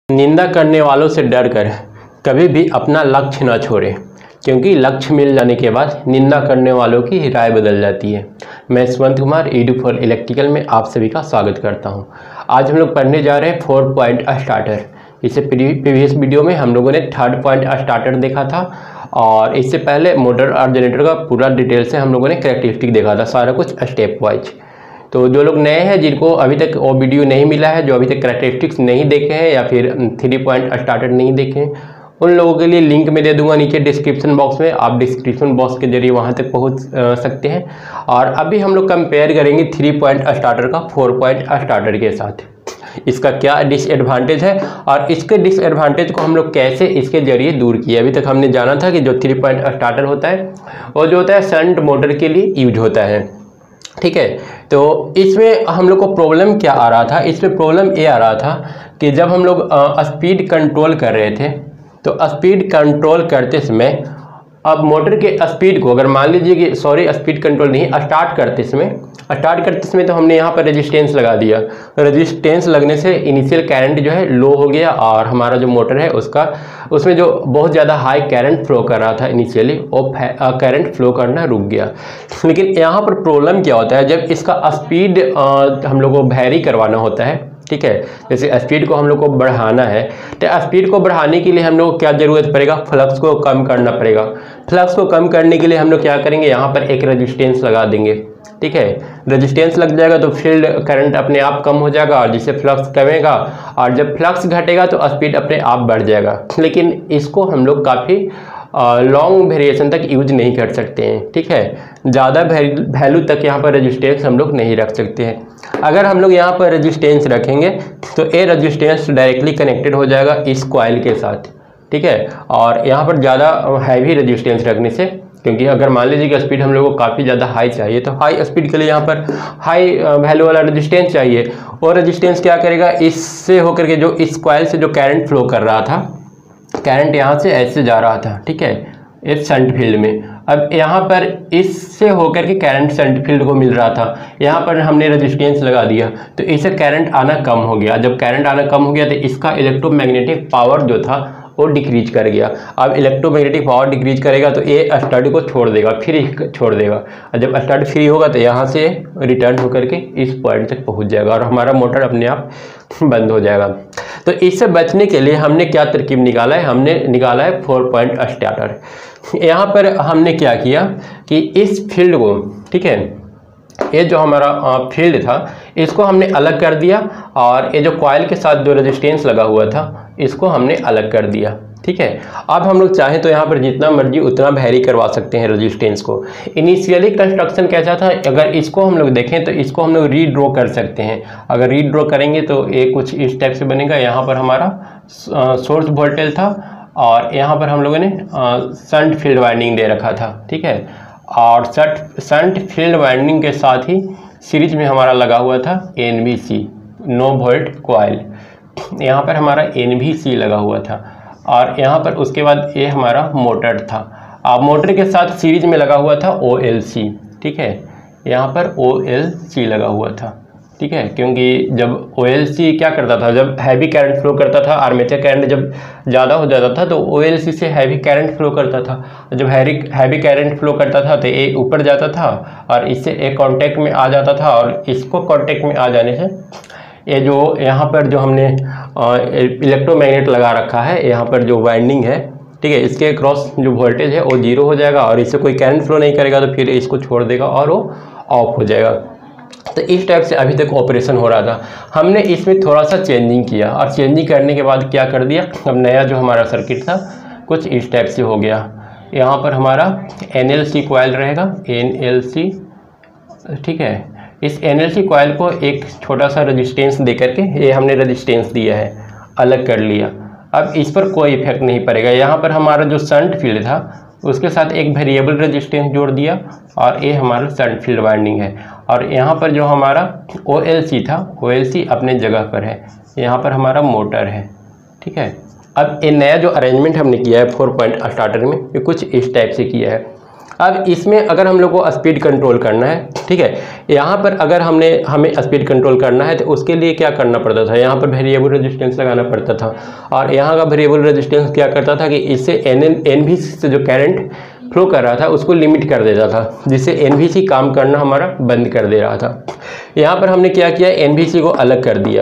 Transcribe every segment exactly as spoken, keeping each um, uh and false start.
निंदा करने वालों से डर कर कभी भी अपना लक्ष्य न छोड़ें, क्योंकि लक्ष्य मिल जाने के बाद निंदा करने वालों की राय बदल जाती है। मैं Yashwant Kumar edu for electrical में आप सभी का स्वागत करता हूं। आज हम लोग पढ़ने जा रहे हैं फोर पॉइंट स्टार्टर। इससे प्रीवियस वीडियो में हम लोगों ने थर्ड पॉइंट स्टार्टर देखा था और इससे पहले मोटर और जनरेटर का पूरा डिटेल से हम लोगों ने कैरेक्टरिस्टिक देखा था, सारा कुछ स्टेप वाइज। तो जो लोग नए हैं, जिनको अभी तक वो वीडियो नहीं मिला है, जो अभी तक कैरेक्टरिस्टिक्स नहीं देखे हैं या फिर थ्री पॉइंट स्टार्टर नहीं देखे हैं, उन लोगों के लिए लिंक मैं दे दूंगा नीचे डिस्क्रिप्शन बॉक्स में। आप डिस्क्रिप्शन बॉक्स के जरिए वहां तक पहुंच सकते हैं। और अभी हम लोग कंपेयर करेंगे थ्री पॉइंट स्टार्टर का फोर पॉइंट स्टार्टर के साथ। इसका क्या डिसएडवांटेज है और इसके डिसएडवांटेज को हम लोग कैसे इसके जरिए दूर किए। अभी तक हमने जाना था कि जो थ्री पॉइंट स्टार्टर होता है वो जो होता है शंट मोटर के लिए यूज होता है, ठीक है। तो इसमें हम लोग को प्रॉब्लम क्या आ रहा था, इसमें प्रॉब्लम ये आ रहा था कि जब हम लोग स्पीड कंट्रोल कर रहे थे तो स्पीड कंट्रोल करते समय अब मोटर के स्पीड को, अगर मान लीजिए कि सॉरी स्पीड कंट्रोल नहीं, स्टार्ट करते समय स्टार्ट करते समय तो हमने यहाँ पर रेजिस्टेंस लगा दिया। रेजिस्टेंस लगने से इनिशियल करंट जो है लो हो गया और हमारा जो मोटर है उसका उसमें जो बहुत ज़्यादा हाई करंट फ्लो कर रहा था इनिशियली, वो करंट फ्लो करना रुक गया। लेकिन यहाँ पर प्रॉब्लम क्या होता है, जब इसका स्पीड हम लोग को वैरी करवाना होता है, ठीक है, जैसे स्पीड को हम लोग को बढ़ाना है, तो स्पीड को बढ़ाने के लिए हम लोग को क्या ज़रूरत पड़ेगा, फ्लक्स को कम करना पड़ेगा। फ्लक्स को कम करने के लिए हम लोग क्या करेंगे, यहाँ पर एक रेजिस्टेंस लगा देंगे, ठीक है। रेजिस्टेंस लग जाएगा तो फील्ड करंट अपने आप कम हो जाएगा और जिससे फ्लक्स कमेगा, और जब फ्लक्स घटेगा तो स्पीड अपने आप बढ़ जाएगा। लेकिन इसको हम लोग काफ़ी लॉन्ग वेरिएशन तक यूज नहीं कर सकते हैं, ठीक है। ज़्यादा वैल्यू तक यहाँ पर रेजिस्टेंस हम लोग नहीं रख सकते हैं। अगर हम लोग यहाँ पर रेजिस्टेंस रखेंगे तो ये रेजिस्टेंस डायरेक्टली कनेक्टेड हो जाएगा इस कॉइल के साथ, ठीक है। और यहाँ पर ज़्यादा हैवी रेजिस्टेंस रखने से, क्योंकि अगर मान लीजिए कि स्पीड हम लोग को काफ़ी ज़्यादा हाई चाहिए तो हाई स्पीड के लिए यहाँ पर हाई वैल्यू वाला रेजिस्टेंस चाहिए। और रेजिस्टेंस क्या करेगा, इससे होकर के जो इस कॉइल से जो करंट फ्लो कर रहा था, करंट यहाँ से ऐसे जा रहा था, ठीक है, इस शंट फील्ड में। अब यहाँ पर इससे होकर के करंट शंट फील्ड को मिल रहा था, यहाँ पर हमने रेजिस्टेंस लगा दिया तो इससे करंट आना कम हो गया। जब करंट आना कम हो गया तो इसका इलेक्ट्रोमैग्नेटिक पावर जो था वो डिक्रीज कर गया। अब इलेक्ट्रोमैग्नेटिक पावर डिक्रीज करेगा तो ये स्टड को छोड़ देगा, फिर छोड़ देगा। और जब स्टड फ्री होगा तो यहाँ से रिटर्न होकर के इस पॉइंट तक पहुँच जाएगा और हमारा मोटर अपने आप बंद हो जाएगा। तो इससे बचने के लिए हमने क्या तरकीब निकाला है, हमने निकाला है फोर पॉइंट स्टार्टर। यहाँ पर हमने क्या किया कि इस फील्ड को, ठीक है, ये जो हमारा फील्ड था इसको हमने अलग कर दिया और ये जो कॉइल के साथ जो रेजिस्टेंस लगा हुआ था इसको हमने अलग कर दिया, ठीक है। अब हम लोग चाहें तो यहाँ पर जितना मर्जी उतना वैरी करवा सकते हैं रेजिस्टेंस को। इनिशियली कंस्ट्रक्शन कैसा था, अगर इसको हम लोग देखें तो इसको हम लोग रीड्रॉ कर सकते हैं। अगर रीड्रॉ करेंगे तो ये कुछ इस टाइप से बनेगा। यहाँ पर हमारा सोर्स वोल्टेज था और यहाँ पर हम लोगों ने शंट फील्ड वाइंडिंग दे रखा था, ठीक है। और शंट शंट फील्ड वाइंडिंग के साथ ही सीरीज में हमारा लगा हुआ था N B C, no volt coil. यहाँ पर हमारा एन बी सी लगा हुआ था और यहाँ पर उसके बाद ये हमारा मोटर था। अब मोटर के साथ सीरीज में लगा हुआ था ओ एल सी, ठीक है, यहाँ पर ओ एल सी लगा हुआ था, ठीक है। क्योंकि जब ओ एल सी क्या करता था, जब हैवी करंट फ्लो करता था, आर्मेचर करंट जब ज़्यादा हो जाता था तो ओ एल सी से हैवी करंट फ्लो करता था। जब हैवी हैवी करंट फ्लो करता था तो ये ऊपर जाता था और इससे एक कांटेक्ट में आ जाता था और इसको कांटेक्ट में आ जाने से ये जो यहाँ पर जो हमने इलेक्ट्रोमैग्नेट लगा रखा है, यहाँ पर जो वाइंडिंग है, ठीक है, इसके क्रॉस जो वोल्टेज है वो जीरो हो जाएगा और इससे कोई करंट फ्लो नहीं करेगा तो फिर इसको छोड़ देगा और वो ऑफ हो जाएगा। तो इस टाइप से अभी तक ऑपरेशन हो रहा था। हमने इसमें थोड़ा सा चेंजिंग किया और चेंजिंग करने के बाद क्या कर दिया, अब नया जो हमारा सर्किट था कुछ इस टाइप से हो गया। यहाँ पर हमारा एन एल सी कॉइल रहेगा, एन एल सी, ठीक है। इस एन एल सी कॉइल को एक छोटा सा रेजिस्टेंस दे करके, ये हमने रेजिस्टेंस दिया है, अलग कर लिया। अब इस पर कोई इफेक्ट नहीं पड़ेगा। यहाँ पर हमारा जो शंट फील्ड था उसके साथ एक वेरिएबल रेजिस्टेंस जोड़ दिया और ये हमारा शंट फील्ड वाइंडिंग है। और यहाँ पर जो हमारा ओ एल सी था, ओ एल सी अपने जगह पर है, यहाँ पर हमारा मोटर है, ठीक है। अब ये नया जो अरेंजमेंट हमने किया है फोर पॉइंट स्टार्टर में, ये कुछ इस टाइप से किया है। अब इसमें अगर हम लोग को स्पीड कंट्रोल करना है, ठीक है, यहाँ पर अगर हमने हमें स्पीड कंट्रोल करना है तो उसके लिए क्या करना पड़ता था, यहाँ पर वेरिएबल रेजिस्टेंस लगाना पड़ता था। और यहाँ का वेरिएबल रेजिस्टेंस क्या करता था कि इससे एन एन वी सी से जो करंट फ्लो कर रहा था उसको लिमिट कर देता था, जिससे एन वी सी काम करना हमारा बंद कर दे रहा था। यहाँ पर हमने क्या किया, एन वी सी को अलग कर दिया,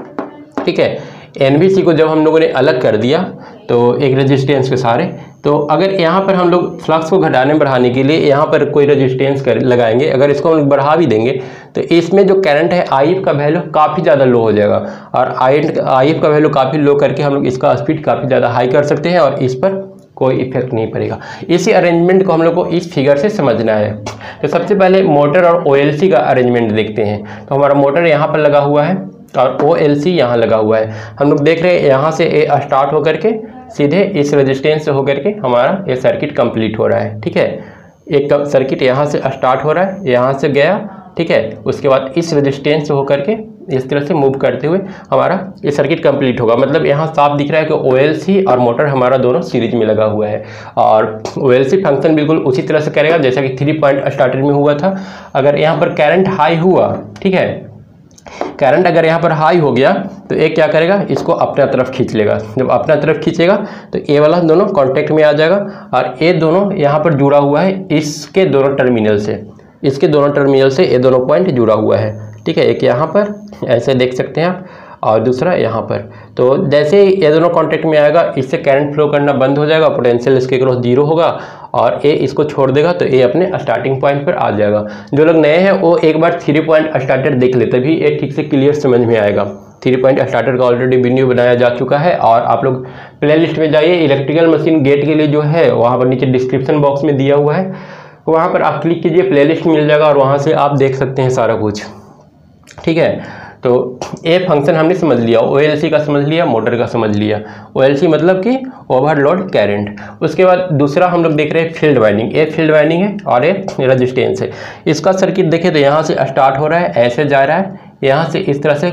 ठीक है। एन वी सी को जब हम लोगों ने अलग कर दिया तो एक रेजिस्टेंस के सहारे, तो अगर यहाँ पर हम लोग फ्लक्स को घटाने बढ़ाने के लिए यहाँ पर कोई रेजिस्टेंस कर लगाएंगे, अगर इसको हम लोग बढ़ा भी देंगे तो इसमें जो करंट है आई एफ का वैल्यू काफ़ी ज़्यादा लो हो जाएगा। और आई आई एफ का वैल्यू काफ़ी लो करके हम लोग इसका स्पीड काफ़ी ज़्यादा हाई कर सकते हैं और इस पर कोई इफेक्ट नहीं पड़ेगा। इसी अरेंजमेंट को हम लोग को इस फिगर से समझना है। तो सबसे पहले मोटर और ओ एल सी का अरेंजमेंट देखते हैं। तो हमारा मोटर यहाँ पर लगा हुआ है और ओ एल सी यहाँ लगा हुआ है। हम लोग देख रहे हैं यहाँ से ए स्टार्ट होकर के सीधे इस रेजिस्टेंस से होकर के हमारा ये सर्किट कंप्लीट हो रहा है, ठीक है। एक सर्किट यहाँ से स्टार्ट हो रहा है, यहाँ से गया, ठीक है, उसके बाद इस रेजिस्टेंस से होकर के इस तरह से मूव करते हुए हमारा ये सर्किट कंप्लीट होगा। मतलब यहाँ साफ दिख रहा है कि ओ एल सी और मोटर हमारा दोनों सीरीज में लगा हुआ है और ओ एल सी फंक्शन बिल्कुल उसी तरह से करेगा जैसा कि थ्री पॉइंट स्टार्टर में हुआ था। अगर यहाँ पर करंट हाई हुआ, ठीक है, करंट अगर यहाँ पर हाई हो गया तो एक क्या करेगा, इसको अपना तरफ खींच लेगा। जब अपना तरफ खींचेगा तो ये वाला दोनों कांटेक्ट में आ जाएगा और ये दोनों यहाँ पर जुड़ा हुआ है इसके दोनों टर्मिनल से, इसके दोनों टर्मिनल से ये दोनों पॉइंट जुड़ा हुआ है, ठीक है। एक यहाँ पर ऐसे देख सकते हैं आप और दूसरा यहाँ पर। तो जैसे ही ये दोनों कांटेक्ट में आएगा इससे करंट फ्लो करना बंद हो जाएगा, पोटेंशियल इसके क्रॉस जीरो होगा और ए इसको छोड़ देगा तो ए अपने स्टार्टिंग पॉइंट पर आ जाएगा। जो लोग नए हैं वो एक बार थ्री पॉइंट स्टार्टर देख ले, तभी ये ठीक से क्लियर समझ में आएगा। थ्री पॉइंट स्टार्टर का ऑलरेडी वीडियो बनाया जा चुका है और आप लोग प्लेलिस्ट में जाइए, इलेक्ट्रिकल मशीन गेट के लिए जो है वहाँ पर नीचे डिस्क्रिप्शन बॉक्स में दिया हुआ है, वहाँ पर आप क्लिक कीजिए, प्लेलिस्ट मिल जाएगा और वहाँ से आप देख सकते हैं सारा कुछ, ठीक है। तो ए फंक्शन हमने समझ लिया, ओ एल सी का समझ लिया, मोटर का समझ लिया। ओ एल सी मतलब कि ओवरलोड करंट। उसके बाद दूसरा हम लोग देख रहे हैं फील्ड वाइंडिंग। ए फील्ड वाइंडिंग है और ए रेजिस्टेंस है। इसका सर्किट देखें तो यहाँ से स्टार्ट हो रहा है, ऐसे जा रहा है, यहाँ से इस तरह से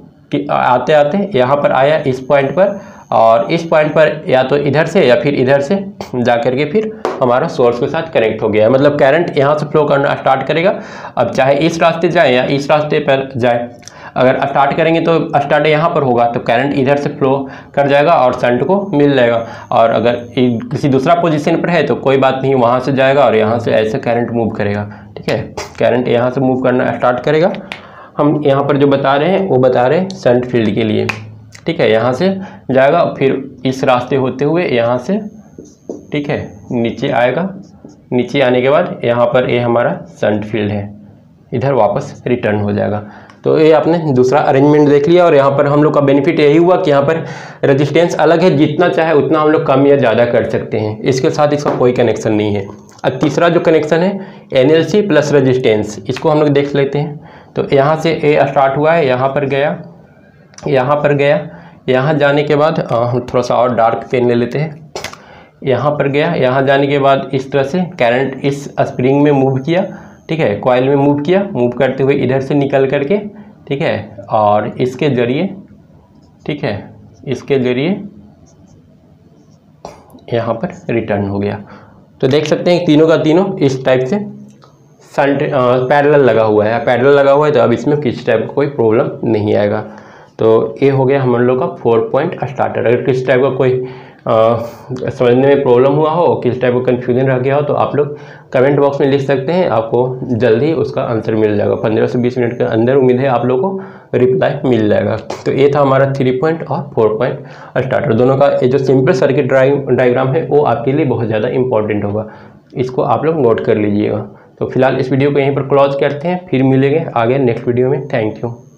आते आते यहाँ पर आया इस पॉइंट पर और इस पॉइंट पर या तो इधर से या फिर इधर से जा करके फिर हमारा सोर्स के साथ कनेक्ट हो गया है। मतलब करंट यहाँ से फ्लो करना स्टार्ट करेगा। अब चाहे इस रास्ते जाए या इस रास्ते पर जाए, अगर स्टार्ट करेंगे तो स्टार्ट यहाँ पर होगा तो करंट इधर से फ्लो कर जाएगा और शंट को मिल जाएगा। और अगर किसी दूसरा पोजीशन पर है तो कोई बात नहीं, वहाँ से जाएगा और यहाँ से ऐसे करंट मूव करेगा, ठीक है। करंट यहाँ से मूव करना स्टार्ट करेगा। हम यहाँ पर जो बता रहे हैं वो बता रहे हैं शंट फील्ड के लिए, ठीक है। यहाँ से जाएगा फिर इस रास्ते होते हुए यहाँ से, ठीक है, नीचे आएगा। नीचे आने के बाद यहाँ पर ये हमारा शंट फील्ड है, इधर वापस रिटर्न हो जाएगा। तो ये आपने दूसरा अरेंजमेंट देख लिया और यहाँ पर हम लोग का बेनिफिट यही हुआ कि यहाँ पर रेजिस्टेंस अलग है, जितना चाहे उतना हम लोग कम या ज़्यादा कर सकते हैं। इसके साथ इसका कोई कनेक्शन नहीं है। अब तीसरा जो कनेक्शन है N L C plus resistance, इसको हम लोग देख लेते हैं। तो यहाँ से ए स्टार्ट हुआ है, यहाँ पर गया, यहाँ पर गया, यहाँ जाने के बाद हम थोड़ा सा और डार्क पेन ले लेते हैं। यहाँ पर गया, यहाँ जाने के बाद इस तरह से करंट इस स्प्रिंग में मूव किया, ठीक है, कॉइल में मूव किया, मूव करते हुए इधर से निकल करके, ठीक है, और इसके जरिए, ठीक है, इसके जरिए यहाँ पर रिटर्न हो गया। तो देख सकते हैं तीनों का तीनों इस टाइप से शंट पैरेलल लगा हुआ है। पैरेलल लगा हुआ है तो अब इसमें किसी टाइप का कोई प्रॉब्लम नहीं आएगा। तो ये हो गया हम लोग का फोर पॉइंट स्टार्टर। अगर किसी टाइप का कोई आ, समझने में प्रॉब्लम हुआ हो, किस टाइप का कन्फ्यूजन रह गया हो तो आप लोग कमेंट बॉक्स में लिख सकते हैं, आपको जल्दी उसका आंसर मिल जाएगा। पंद्रह से बीस मिनट के अंदर उम्मीद है आप लोगों को रिप्लाई मिल जाएगा। तो ये था हमारा थ्री पॉइंट और फोर पॉइंट स्टार्टर। दोनों का ये जो सिंपल सर्किट डायग्राम है वो आपके लिए बहुत ज़्यादा इंपॉर्टेंट होगा, इसको आप लोग नोट कर लीजिएगा। तो फिलहाल इस वीडियो को यहीं पर क्लोज करते हैं, फिर मिलेंगे आगे नेक्स्ट वीडियो में। Thank you.